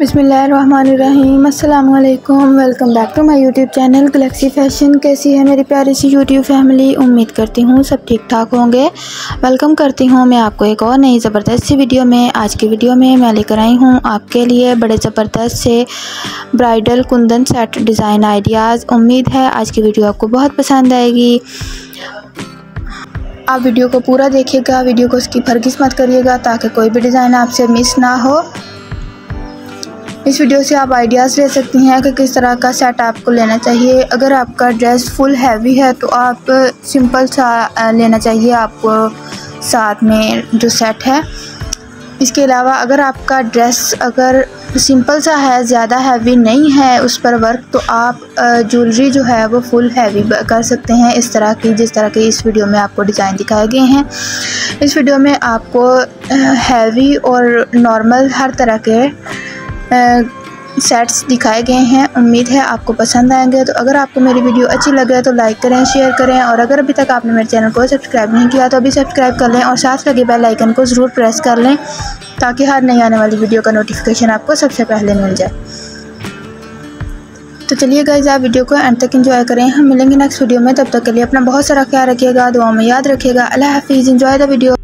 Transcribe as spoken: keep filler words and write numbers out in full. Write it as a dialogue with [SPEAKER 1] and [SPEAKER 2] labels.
[SPEAKER 1] बिस्मिल्लाहिर्रहमानिर्रहीम, अस्सलाम वालेकुम। Welcome back to my YouTube channel Galaxy Fashion. कैसी है मेरी प्यारी सी यूट्यूब फैमिली? उम्मीद करती हूँ सब ठीक ठाक होंगे। वेलकम करती हूँ मैं आपको एक और नई ज़बरदस्त सी वीडियो में। आज की वीडियो में मैं लेकर आई हूँ आपके लिए बड़े ज़बरदस्त से bridal kundan set design ideas. उम्मीद है आज की वीडियो आपको बहुत पसंद आएगी। आप वीडियो को पूरा देखिएगा, वीडियो को स्किप हरगिज़ मत करिएगा ताकि कोई भी डिज़ाइन आपसे मिस ना हो। इस वीडियो से आप आइडियाज़ ले सकती हैं कि किस तरह का सेट आपको लेना चाहिए। अगर आपका ड्रेस फुल हैवी है तो आप सिंपल सा लेना चाहिए आपको साथ में जो सेट है। इसके अलावा अगर आपका ड्रेस अगर सिंपल सा है, ज़्यादा हैवी नहीं है उस पर वर्क, तो आप ज्वेलरी जो है वो फुल हैवी कर सकते हैं, इस तरह की जिस तरह के इस वीडियो में आपको डिज़ाइन दिखाए गए हैं। इस वीडियो में आपको हैवी और नॉर्मल हर तरह के सेट्स दिखाए गए हैं। उम्मीद है आपको पसंद आएंगे। तो अगर आपको मेरी वीडियो अच्छी लगे तो लाइक करें, शेयर करें, और अगर अभी तक आपने मेरे चैनल को सब्सक्राइब नहीं किया तो अभी सब्सक्राइब कर लें और साथ लगे बेल आइकन को ज़रूर प्रेस कर लें ताकि हर नई आने वाली वीडियो का नोटिफिकेशन आपको सबसे पहले मिल जाए। तो चलिए गाइस, आप वीडियो को एंड तक एंजॉय करें। हम मिलेंगे नेक्स्ट वीडियो में, तब तक के लिए अपना बहुत सारा ख्याल रखिएगा, दुआओं में याद रखिएगा। अल्लाह हाफिज़। Enjoy the video.